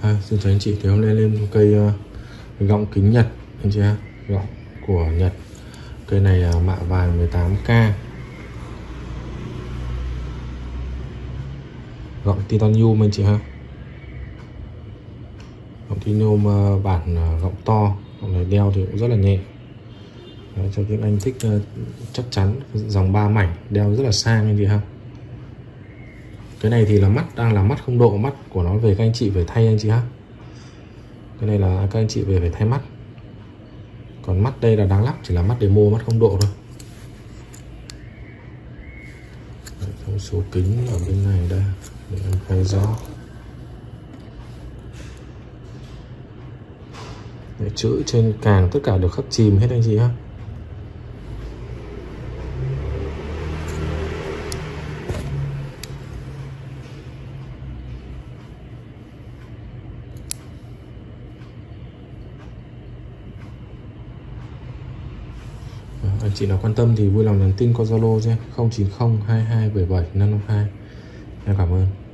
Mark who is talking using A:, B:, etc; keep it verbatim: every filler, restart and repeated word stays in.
A: À, xin chào anh chị, thì hôm nay lên một cây uh, gọng kính Nhật anh chị ha, gọng của Nhật. Cây này uh, mạ vàng mười tám K, gọng titanium anh chị ha, gọng titanium uh, bản uh, gọng to. Gọng này đeo thì cũng rất là nhẹ. Đấy, cho những anh thích uh, chắc chắn, dòng ba mảnh đeo rất là sang anh chị ha. Cái này thì là mắt, đang là mắt không độ, mắt của nó về các anh chị phải thay anh chị ha. Cái này là các anh chị về phải thay mắt. Còn mắt đây là đáng lắp, chỉ là mắt demo, mắt không độ thôi. Đấy, số kính ở bên này đây để em quay rõ. Đấy, chữ trên càng tất cả được khắc chìm hết anh chị ha. Anh chị nào quan tâm thì vui lòng nhắn tin qua Zalo cho em không chín không hai hai bảy bảy năm năm hai. Em cảm ơn.